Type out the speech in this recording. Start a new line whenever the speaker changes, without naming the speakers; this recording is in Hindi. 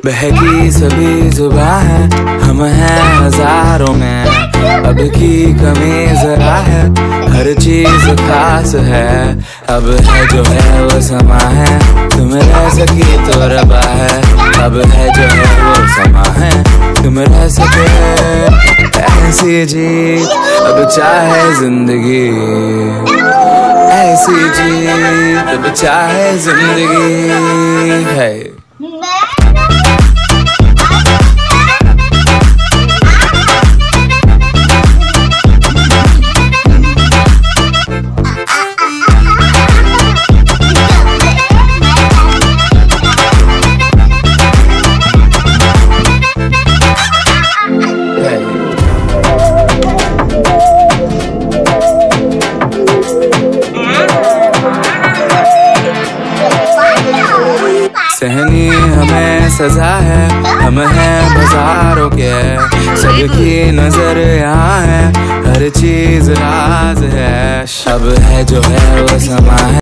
बहकी सभी जुबां है, हम हैं हजारों में। अब की कमी जरा है, हर चीज खास है। अब है जो है वो समा है, तुम रह सकी तो रबा है। अब है जो है वो समा है, तुम रह सके ऐसी जीत। अब चाहे जिंदगी ऐसी जीत, अब चाहे जिंदगी है। सहनी हमें सजा है, हम हैं बाजारों के। सबकी नजर यहाँ है, हर चीज राज है। अब है जो है वो समा है।